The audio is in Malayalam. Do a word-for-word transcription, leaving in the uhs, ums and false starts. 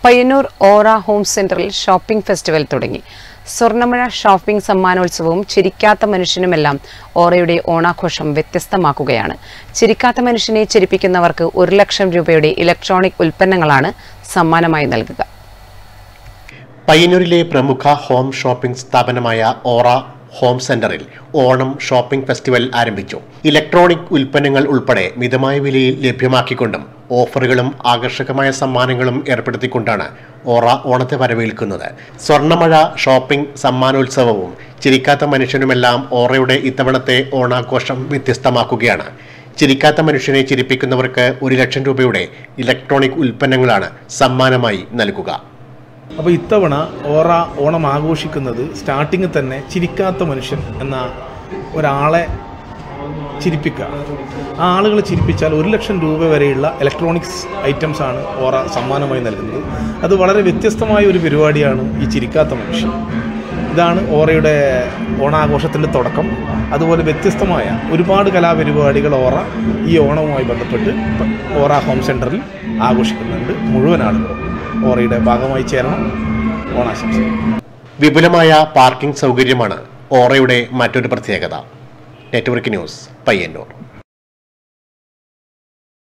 Payyanur Aura Home Central Shopping Festival തുടങ്ങി. സ്വർണ്ണമഴ ഷോപ്പിംഗ് സമ്മാനോത്സവവും ചിരിക്കാത്ത മനുഷ്യനുമെല്ലാം ഓറയുടെ ഓണാഘോഷം വ്യത്യസ്തമാക്കുകയാണ്. ചിരിക്കാത്ത മനുഷ്യനെ ചിരിപ്പിക്കുന്നവർക്ക് ഒരു ലക്ഷം രൂപയുടെ ഇലക്ട്രോണിക് ഉൽപ്പന്നങ്ങളാണ് സമ്മാനമായി നൽകുക. പയ്യന്നൂരിലെ പ്രമുഖ ഹോം ഷോപ്പിംഗ് സ്ഥാപനമായ ഓറ ഹോം സെന്ററിൽ ഓണം ഷോപ്പിംഗ് ഫെസ്റ്റിവൽ ആരംഭിച്ചു. ഇലക്ട്രോണിക് ഉൽപ്പന്നങ്ങൾ ഉൾപ്പെടെ മിതമായ വിലയിൽ ലഭ്യമാക്കിക്കൊണ്ടും ഓഫറുകളും ആകർഷകമായ സമ്മാനങ്ങളും ഏർപ്പെടുത്തിക്കൊണ്ടാണ് ഓറ ഓണത്തെ വരവേൽക്കുന്നത്. സ്വർണ്ണമഴ ഷോപ്പിംഗ് സമ്മാനോത്സവവും ചിരിക്കാത്ത മനുഷ്യനുമെല്ലാം ഓറയുടെ ഇത്തവണത്തെ ഓണാഘോഷം വ്യത്യസ്തമാക്കുകയാണ്. ചിരിക്കാത്ത മനുഷ്യനെ ചിരിപ്പിക്കുന്നവർക്ക് ഒരു ലക്ഷം രൂപയുടെ ഇലക്ട്രോണിക് ഉൽപ്പന്നങ്ങളാണ് സമ്മാനമായി നൽകുക. അപ്പോൾ ഇത്തവണ ഓറ ഓണം ആഘോഷിക്കുന്നത് സ്റ്റാർട്ടിങ്ങിൽ തന്നെ ചിരിക്കാത്ത മനുഷ്യൻ എന്ന ഒരാളെ ചിരിപ്പിക്കുക. ആ ആളുകളെ ചിരിപ്പിച്ചാൽ ഒരു ലക്ഷം രൂപ വരെയുള്ള ഇലക്ട്രോണിക്സ് ഐറ്റംസ് ആണ് ഓറ സമ്മാനമായി നൽകുന്നത്. അത് വളരെ വ്യത്യസ്തമായ ഒരു പരിപാടിയാണ് ഈ ചിരിക്കാത്ത മനുഷ്യൻ. ഇതാണ് ഓറയുടെ ഓണാഘോഷത്തിൻ്റെ തുടക്കം. അതുപോലെ വ്യത്യസ്തമായ ഒരുപാട് കലാപരിപാടികൾ ഓറ ഈ ഓണവുമായി ബന്ധപ്പെട്ട് ഓറ ഹോം സെൻറ്ററിൽ ആഘോഷിക്കുന്നുണ്ട്. മുഴുവൻ ആളുകളും ഓറയുടെ ഭാഗമായി ചേരണം. ഓണാശംസ. വിപുലമായ പാർക്കിംഗ് സൗകര്യമാണ് ഓറയുടെ മറ്റൊരു പ്രത്യേകത. Network news, Payyanur.